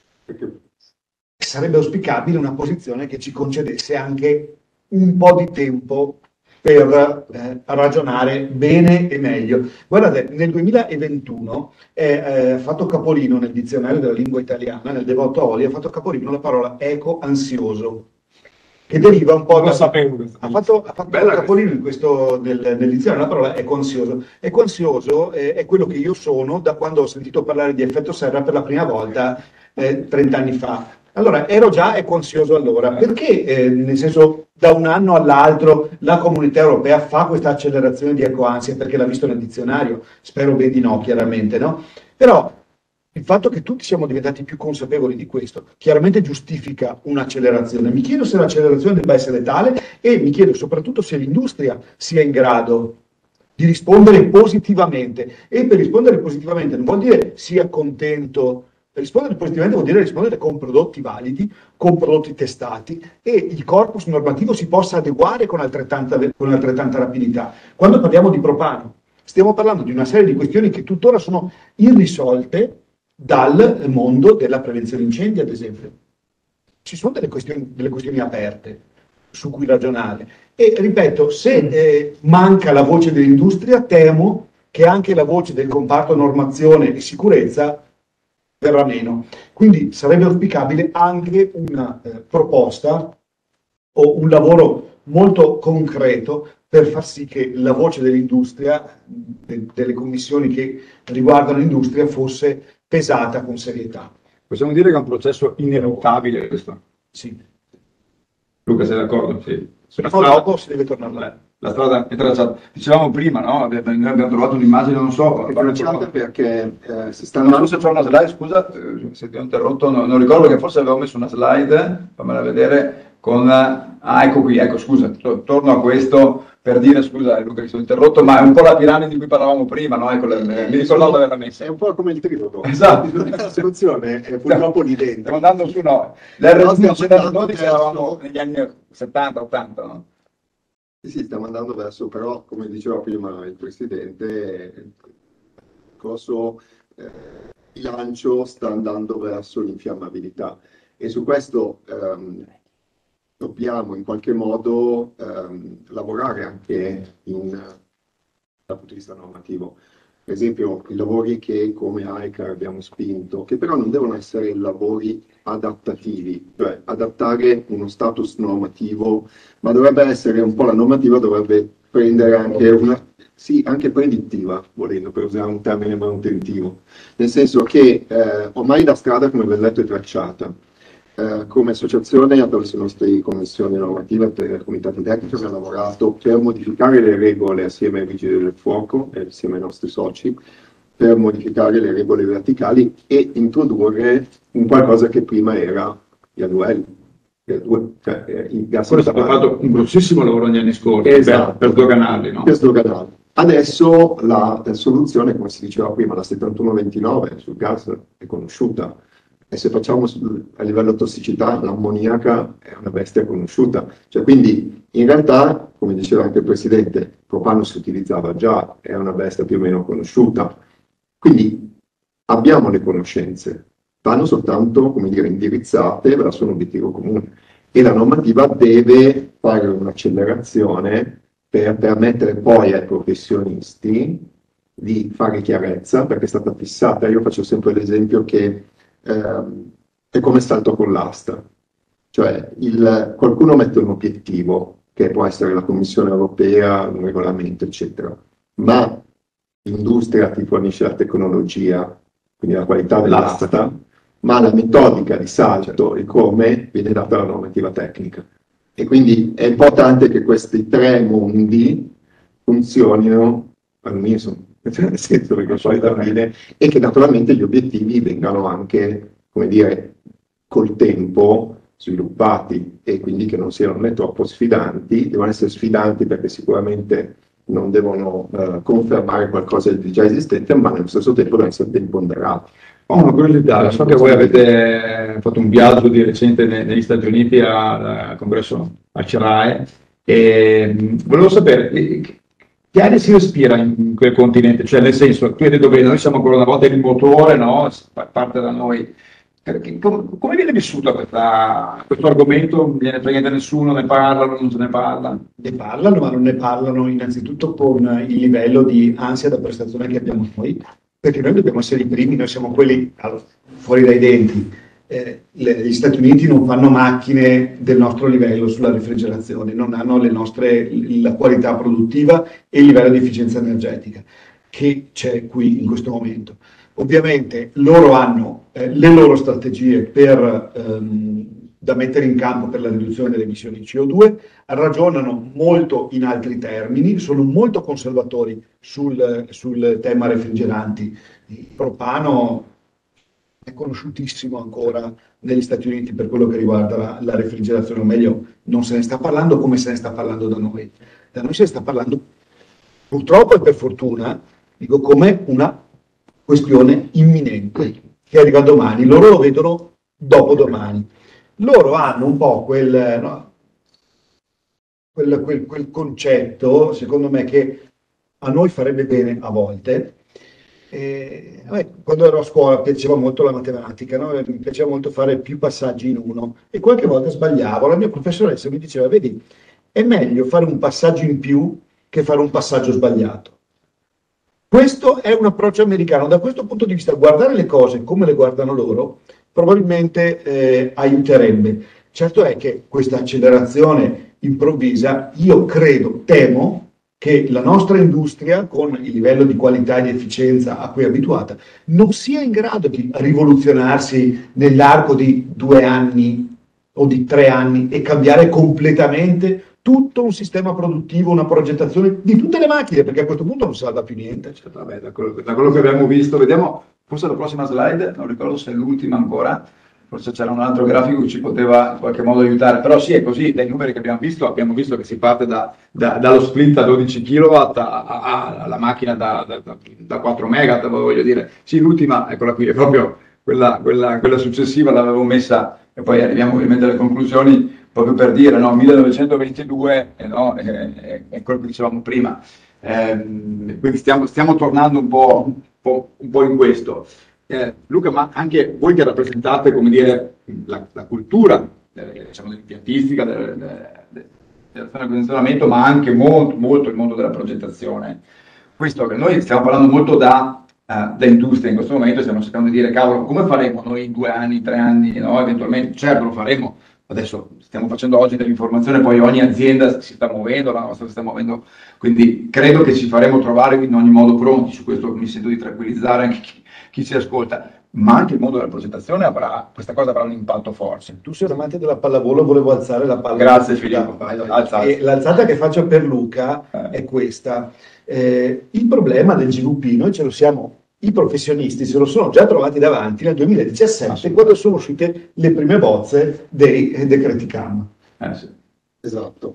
Sarebbe auspicabile una posizione che ci concedesse anche un po' di tempo per ragionare bene e meglio. Guardate, nel 2021 è fatto capolino nel dizionario della lingua italiana, nel Devoto Oli, ha fatto capolino la parola eco-ansioso, che deriva un po' da... Ha fatto capolino nel dizionario la parola eco-ansioso. Eco-ansioso è quello che io sono da quando ho sentito parlare di effetto serra per la prima volta 30 anni fa. Allora, ero già eco-ansioso allora, perché nel senso da un anno all'altro la Comunità Europea fa questa accelerazione di eco-ansia? Perché l'ha visto nel dizionario? Spero ben di no, chiaramente, no? Però il fatto che tutti siamo diventati più consapevoli di questo chiaramente giustifica un'accelerazione. Mi chiedo se l'accelerazione debba essere tale e mi chiedo soprattutto se l'industria sia in grado di rispondere positivamente. E per rispondere positivamente non vuol dire sia contento. Per rispondere positivamente vuol dire rispondere con prodotti validi, con prodotti testati e il corpus normativo si possa adeguare con altrettanta rapidità. Quando parliamo di propano, stiamo parlando di una serie di questioni che tuttora sono irrisolte dal mondo della prevenzione incendi, ad esempio. Ci sono delle questioni aperte su cui ragionare. E ripeto, se manca la voce dell'industria, temo che anche la voce del comparto normazione e sicurezza verrà meno. Quindi sarebbe auspicabile anche una proposta o un lavoro molto concreto per far sì che la voce dell'industria, delle commissioni che riguardano l'industria, fosse pesata con serietà. Possiamo dire che è un processo inevitabile questo? Sì. Luca, sei d'accordo? Sì. Dopo si deve tornare là. La strada è tracciata. Dicevamo prima, no? Noi abbiamo trovato un'immagine, non so. Perché si stanno... Non so se c'è una slide, scusa, se ti ho interrotto, non ricordo che forse avevo messo una slide, fammela vedere, con... Ah, ecco qui, ecco, scusa, torno a questo per dire, scusa Luca che sono interrotto, ma è un po' la piramide di cui parlavamo prima, no? Ecco, mi ricordavo dove era messa. È un po' come il trilogo. Esatto. La soluzione è purtroppo lì dentro. Stiamo andando su, no. L'RT eravamo negli anni 70-80, no? Sì, stiamo andando verso, però, come diceva prima il Presidente, il corso bilancio sta andando verso l'infiammabilità e su questo dobbiamo in qualche modo lavorare anche dal punto di vista normativo. Per esempio, i lavori che come AICA abbiamo spinto, che però non devono essere lavori adattativi, cioè adattare uno status normativo, ma dovrebbe essere un po' la normativa, dovrebbe prendere anche anche predittiva, volendo, per usare un termine manutentivo, nel senso che ormai la strada, come ben detto, è tracciata. Come associazione, attraverso le nostre commissioni normative per i comitati tecnici, abbiamo lavorato per modificare le regole assieme ai vigili del fuoco e assieme ai nostri soci, per modificare le regole verticali e introdurre un qualcosa che prima era gli ADUL, cioè i gas. Quello è stato fatto un grossissimo lavoro negli anni scorsi, esatto, per sdoganarli, no? Per sdoganarli. Adesso la soluzione, come si diceva prima, la 7129 sul gas è conosciuta. E se facciamo a livello tossicità, l'ammoniaca è una bestia conosciuta. Cioè, quindi, in realtà, come diceva anche il Presidente, il propano si utilizzava già, è una bestia più o meno conosciuta. Quindi abbiamo le conoscenze, vanno soltanto, come dire, indirizzate verso un obiettivo comune. E la normativa deve fare un'accelerazione per permettere poi ai professionisti di fare chiarezza, perché è stata fissata. Io faccio sempre l'esempio che è come salto con l'asta, cioè qualcuno mette un obiettivo che può essere la Commissione Europea, un regolamento eccetera, ma l'industria ti fornisce la tecnologia, quindi la qualità dell'asta, ma la metodica di salto e come viene data la normativa tecnica, e quindi è importante che questi tre mondi funzionino all'unisono. Nel senso che poi alla fine, e che naturalmente gli obiettivi vengano anche, come dire, col tempo sviluppati e quindi che non siano né troppo sfidanti, devono essere sfidanti perché sicuramente non devono confermare qualcosa di già esistente, ma nello stesso tempo devono essere ben ponderati. Ho una curiosità, so che voi avete fatto un viaggio di recente negli Stati Uniti al congresso a CERAE e volevo sapere che aria si respira in quel continente, cioè nel senso, tu hai detto che noi siamo ancora una volta il motore, no? Parte da noi. Come viene vissuto questo argomento? Non viene frega da nessuno, ne parlano, non se ne parla? Ne parlano, ma non ne parlano innanzitutto con il livello di ansia da prestazione che abbiamo noi, perché noi dobbiamo essere i primi, noi siamo quelli fuori dai denti. Gli Stati Uniti non fanno macchine del nostro livello sulla refrigerazione, non hanno la qualità produttiva e il livello di efficienza energetica che c'è qui in questo momento. Ovviamente loro hanno le loro strategie da mettere in campo per la riduzione delle emissioni di CO2, ragionano molto in altri termini, sono molto conservatori sul tema refrigeranti. Il propano è conosciutissimo ancora negli Stati Uniti per quello che riguarda la refrigerazione, o meglio, non se ne sta parlando come se ne sta parlando da noi. Da noi se ne sta parlando, purtroppo e per fortuna, dico, come una questione imminente che arriva domani. Loro lo vedono dopodomani. Loro hanno un po' quel concetto, secondo me, che a noi farebbe bene a volte. Quando ero a scuola piaceva molto la matematica, no? Mi piaceva molto fare più passaggi in uno e qualche volta sbagliavo. La mia professoressa mi diceva: vedi, è meglio fare un passaggio in più che fare un passaggio sbagliato. Questo è un approccio americano. Da questo punto di vista, guardare le cose come le guardano loro probabilmente aiuterebbe. Certo è che questa accelerazione improvvisa, io credo, temo che la nostra industria, con il livello di qualità e di efficienza a cui è abituata, non sia in grado di rivoluzionarsi nell'arco di 2 anni o di 3 anni e cambiare completamente tutto un sistema produttivo, una progettazione di tutte le macchine, perché a questo punto non salva più niente. Certo, vabbè, da quello che abbiamo visto, vediamo, forse la prossima slide, non ricordo se è l'ultima ancora, forse c'era un altro grafico che ci poteva in qualche modo aiutare, però sì, è così, dai numeri che abbiamo visto che si parte dallo split a 12 kW alla macchina da 4 MW, voglio dire. Sì, l'ultima, eccola qui, è proprio quella successiva, l'avevo messa, e poi arriviamo ovviamente alle conclusioni, proprio per dire, no, 1922 è quello che dicevamo prima. Quindi stiamo tornando un po' in questo. Luca, ma anche voi che rappresentate, come dire, la cultura diciamo, dell'impiantistica, del condizionamento, ma anche molto il mondo della progettazione. Questo che noi stiamo parlando molto da industria in questo momento, stiamo cercando di dire, cavolo, come faremo noi in 2 anni, 3 anni, no? Eventualmente, certo lo faremo. Adesso stiamo facendo oggi dell'informazione, poi ogni azienda si sta muovendo, la nostra si sta muovendo, quindi credo che ci faremo trovare in ogni modo pronti. Su questo mi sento di tranquillizzare anche chi si ascolta, ma anche il mondo della progettazione questa cosa avrà un impatto forte. Tu sei un amante della pallavolo, volevo alzare la palla. Grazie Filippo. E l'alzata che faccio per Luca è questa. Il problema del GVP, noi ce lo siamo, i professionisti se lo sono già trovati davanti nel 2017 quando sono uscite le prime bozze dei decreti CAM. Sì. Esatto.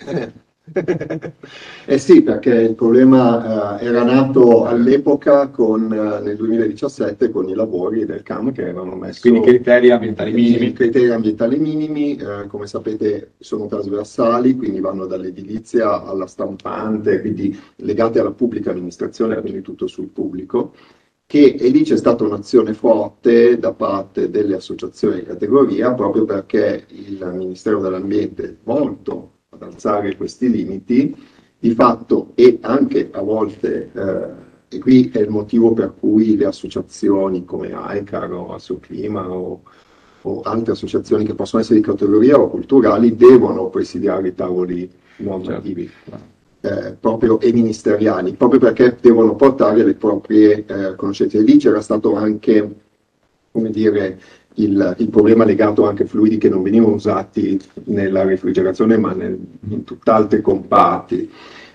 Sì, perché il problema era nato all'epoca nel 2017 con i lavori del CAM che avevano messo... Quindi criteri ambientali minimi. Criteri ambientali minimi, come sapete sono trasversali, quindi vanno dall'edilizia alla stampante, quindi legati alla pubblica amministrazione, quindi tutto sul pubblico. E lì c'è stata un'azione forte da parte delle associazioni di categoria proprio perché il Ministero dell'Ambiente, volto ad alzare questi limiti, di fatto, e anche a volte, e qui è il motivo per cui le associazioni come AECAR o Assoclima o altre associazioni che possono essere di categoria o culturali devono presidiare i tavoli normativi. Proprio e ministeriali, proprio perché devono portare le proprie conoscenze. Lì c'era stato anche, come dire, il problema legato anche a fluidi che non venivano usati nella refrigerazione ma in tutt'altri comparti.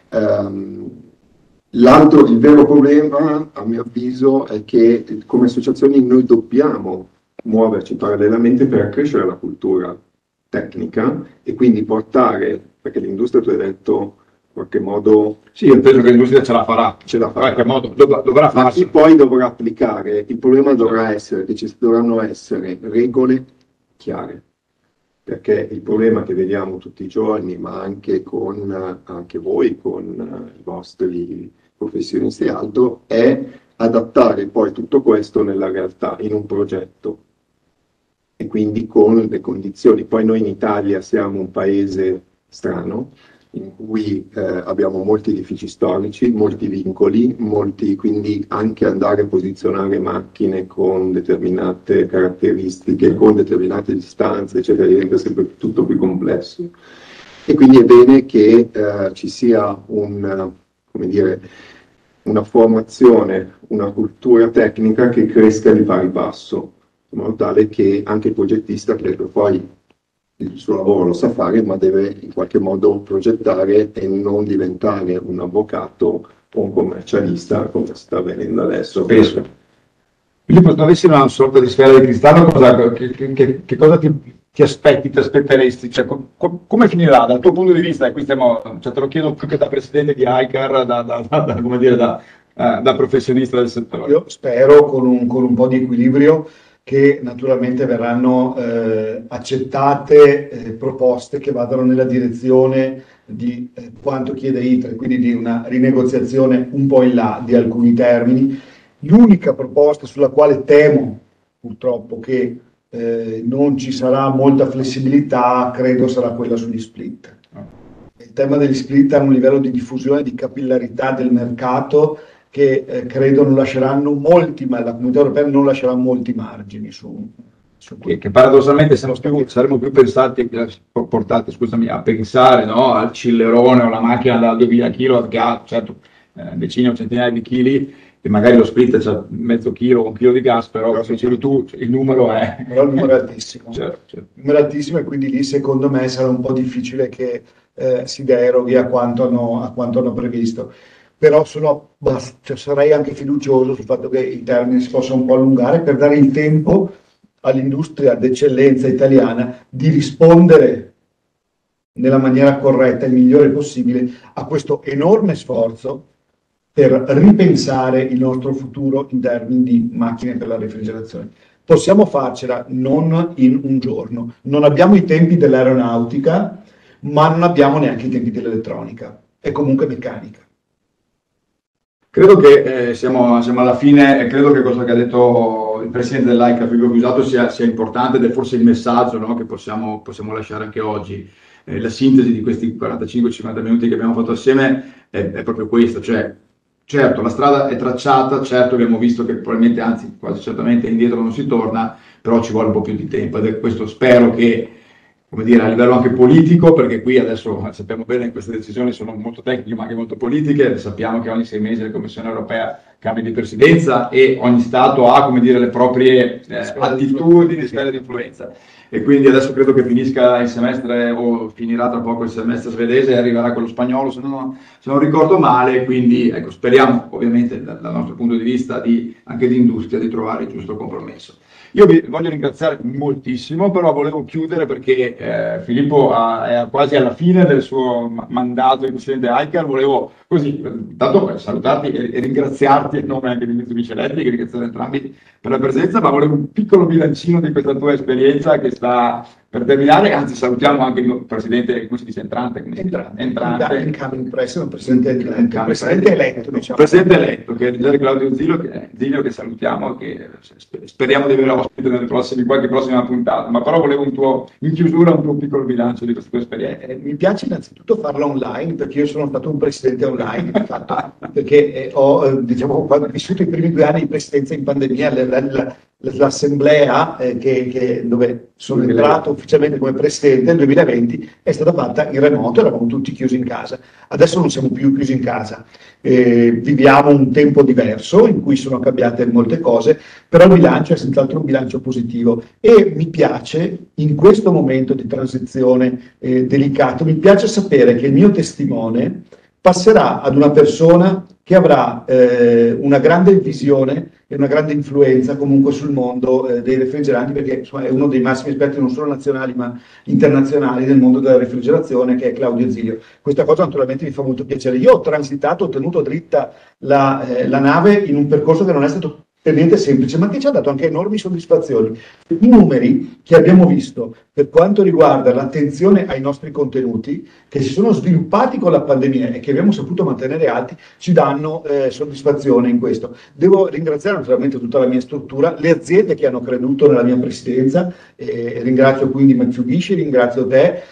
Il vero problema, a mio avviso, è che come associazioni noi dobbiamo muoverci parallelamente per accrescere la cultura tecnica e quindi portare, perché l'industria, tu hai detto, qualche modo... Sì, io penso che l'industria ce la farà, in qualche modo dovrà Ma farsi. chi poi dovrà applicare, il problema dovrà essere che ci dovranno essere regole chiare, perché il problema che vediamo tutti i giorni, ma anche anche voi, con i vostri professionisti e altro, è adattare poi tutto questo nella realtà, in un progetto, e quindi con le condizioni. Poi noi in Italia siamo un paese strano, in cui abbiamo molti edifici storici, molti vincoli, quindi anche andare a posizionare macchine con determinate caratteristiche, con determinate distanze, eccetera, diventa sempre tutto più complesso. E quindi è bene che ci sia come dire, una formazione, una cultura tecnica che cresca di pari passo, in modo tale che anche il progettista, che poi il suo lavoro lo sa fare, ma deve in qualche modo progettare e non diventare un avvocato o un commercialista, come sta avvenendo adesso. Penso. Quindi se avessi una sorta di sfera di cristallo, che cosa ti aspetti, ti aspetteresti? Cioè, come finirà dal tuo punto di vista? E qui te lo chiedo più che da presidente di ICAR, come dire, da professionista del settore. Io spero con un po' di equilibrio che naturalmente verranno accettate proposte che vadano nella direzione di quanto chiede ITRE, quindi di una rinegoziazione un po' in là di alcuni termini. L'unica proposta sulla quale temo purtroppo che non ci sarà molta flessibilità, credo, sarà quella sugli split. Il tema degli split ha un livello di diffusione, di capillarità del mercato che credo non lasceranno molti, ma la Comunità Europea non lascerà molti margini su che paradossalmente saremo più portati, scusami, a pensare, no, al cillerone o alla macchina da 2000 kg che ha certo decine o centinaia di chili, e magari lo split c'ha mezzo chilo o un chilo di gas, però se dicevi tu il numero è... Però il numero è altissimo. Certo. Il numero è altissimo, e quindi lì secondo me sarà un po' difficile che si deroghi a quanto hanno previsto. Però sarei anche fiducioso sul fatto che i termini si possano un po' allungare per dare il tempo all'industria d'eccellenza italiana di rispondere nella maniera corretta e migliore possibile a questo enorme sforzo per ripensare il nostro futuro in termini di macchine per la refrigerazione. Possiamo farcela non in un giorno, non abbiamo i tempi dell'aeronautica, ma non abbiamo neanche i tempi dell'elettronica, è comunque meccanica. Credo che siamo alla fine, e credo che cosa che ha detto il presidente dell'AICA, Fulvio Busato, sia importante, ed è forse il messaggio, no, che possiamo lasciare anche oggi. La sintesi di questi 45-50 minuti che abbiamo fatto assieme è proprio questo, cioè certo la strada è tracciata, certo abbiamo visto che probabilmente, anzi quasi certamente indietro non si torna, però ci vuole un po' più di tempo, ed è questo, spero che, come dire, a livello anche politico, perché qui adesso sappiamo bene che queste decisioni sono molto tecniche ma anche molto politiche, sappiamo che ogni 6 mesi la Commissione Europea cambia di presidenza e ogni Stato ha, come dire, le proprie attitudini, sfere di influenza, e quindi adesso credo che finisca il semestre, o finirà tra poco il semestre svedese e arriverà quello spagnolo, se non ricordo male, quindi ecco, speriamo ovviamente dal nostro punto di vista anche di industria di trovare il giusto compromesso. Io vi voglio ringraziare moltissimo, però volevo chiudere perché Filippo è quasi alla fine del suo mandato di presidente ICAR. Volevo così, intanto salutarti e ringraziarti in nome anche di Mr. Micheletti, che ringrazio entrambi per la presenza, ma volevo un piccolo bilancino di questa tua esperienza che sta per terminare. Anzi, salutiamo anche il presidente, come si dice, entrante. Presidente eletto, diciamo. Presidente eletto, che è Claudio Zilio, che salutiamo, che speriamo di avere ospite nelle qualche prossima puntata, ma però volevo in chiusura un tuo piccolo bilancio di questa tua esperienza. Mi piace innanzitutto farlo online, perché io sono stato un presidente online, di fatto, perché ho vissuto i primi 2 anni di presidenza in pandemia. L'assemblea dove sono entrato ufficialmente come presidente nel 2020 è stata fatta in remoto, eravamo tutti chiusi in casa. Adesso non siamo più chiusi in casa, viviamo un tempo diverso in cui sono cambiate molte cose, però il bilancio è senz'altro un bilancio positivo, e mi piace in questo momento di transizione delicato, mi piace sapere che il mio testimone passerà ad una persona che avrà una grande visione e una grande influenza comunque sul mondo dei refrigeranti, perché insomma, è uno dei massimi esperti non solo nazionali ma internazionali del mondo della refrigerazione, che è Claudio Zilio. Questa cosa naturalmente mi fa molto piacere. Io ho transitato, ho tenuto dritta la nave in un percorso che non è stato per niente semplice, ma che ci ha dato anche enormi soddisfazioni. I numeri che abbiamo visto per quanto riguarda l'attenzione ai nostri contenuti, che si sono sviluppati con la pandemia e che abbiamo saputo mantenere alti, ci danno soddisfazione in questo. Devo ringraziare naturalmente tutta la mia struttura, le aziende che hanno creduto nella mia presidenza, ringrazio quindi Mitsubishi, ringrazio te.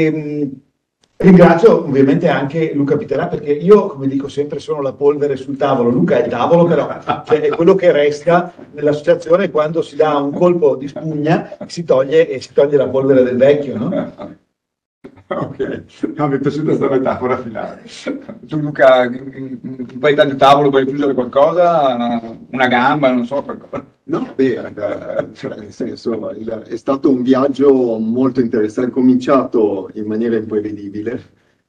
Ringrazio ovviamente anche Luca Piterà, perché io, come dico sempre, sono la polvere sul tavolo. Luca è il tavolo, però cioè, è quello che resta nell'associazione quando si dà un colpo di spugna, si toglie la polvere del vecchio, no? Ok, no, mi è piaciuta questa metafora finale. Tu Luca, vai dal tavolo, vuoi aggiungere qualcosa? Una gamba, non so, qualcosa. No, cioè, nel senso, è stato un viaggio molto interessante, cominciato in maniera imprevedibile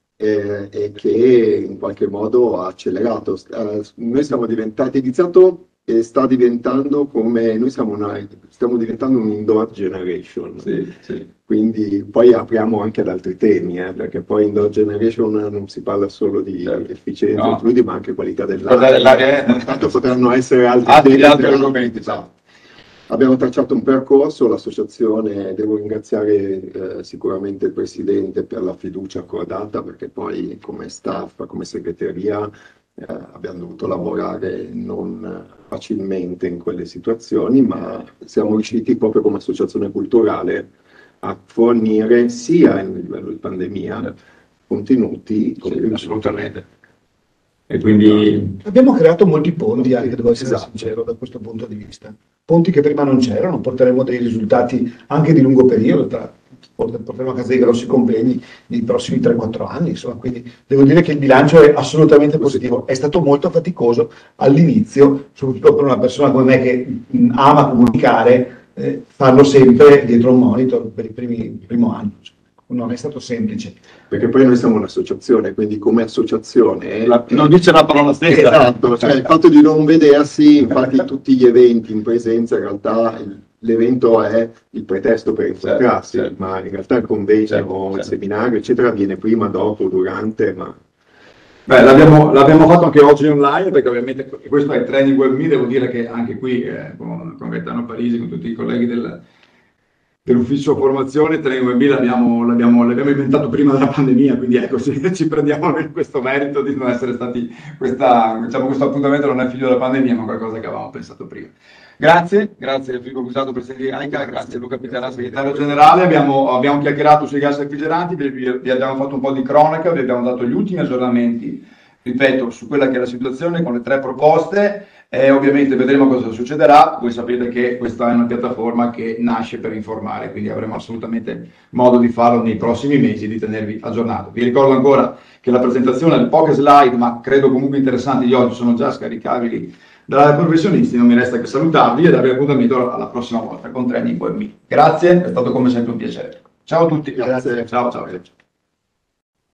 e che in qualche modo ha accelerato. Noi siamo diventati, iniziato e sta diventando come, noi stiamo diventando un indoor generation. Sì, sì. Quindi poi apriamo anche ad altri temi, perché poi indoor generation non si parla solo di efficienza, no, fluidi, ma anche qualità dell'aria. Tanto potranno essere altri argomenti. Esatto. Abbiamo tracciato un percorso, l'associazione, devo ringraziare sicuramente il Presidente per la fiducia accordata, perché poi come staff, come segreteria, abbiamo dovuto lavorare non facilmente in quelle situazioni, ma siamo riusciti proprio come associazione culturale a fornire sia in livello di pandemia contenuti. Sì, assolutamente. E quindi abbiamo creato molti ponti, anche devo essere sincero da questo punto di vista. Ponti che prima non c'erano, porteremo dei risultati anche di lungo periodo, porteremo a casa dei grossi convegni nei prossimi 3-4 anni, insomma, quindi devo dire che il bilancio è assolutamente positivo. È stato molto faticoso all'inizio, soprattutto per una persona come me che ama comunicare, farlo sempre dietro un monitor per il primo anno. Non è stato semplice. Perché poi noi siamo un'associazione, quindi come associazione... non dice la parola stessa. Esatto, cioè il fatto di non vedersi, infatti tutti gli eventi in presenza, in realtà l'evento è il pretesto per incontrarsi, certo. Ma in realtà il convegno, il seminario, eccetera, viene prima, dopo, durante, ma... Beh, l'abbiamo fatto anche oggi online, perché ovviamente questo è il Training Web Me, devo dire che anche qui con Gaetano Parisi, con tutti i colleghi dell'ufficio formazione, Training Web Me l'abbiamo inventato prima della pandemia, quindi ecco, ci prendiamo questo merito di non essere stati, questo appuntamento non è figlio della pandemia, ma qualcosa che avevamo pensato prima. Grazie Filippo Busato, Presidente di AICA, grazie Luca Piterà, Segretario Generale, abbiamo chiacchierato sui gas refrigeranti, vi abbiamo fatto un po' di cronaca, vi abbiamo dato gli ultimi aggiornamenti, ripeto, su quella che è la situazione con le 3 proposte. Ovviamente vedremo cosa succederà. Voi sapete che questa è una piattaforma che nasce per informare, quindi avremo assolutamente modo di farlo nei prossimi mesi, di tenervi aggiornati. Vi ricordo ancora che la presentazione, le poche slide, ma credo comunque interessanti di oggi, sono già scaricabili da professionisti. Non mi resta che salutarvi e darvi appuntamento alla prossima volta con Training Web Me. Grazie, è stato come sempre un piacere. Ciao a tutti. Grazie. Ciao.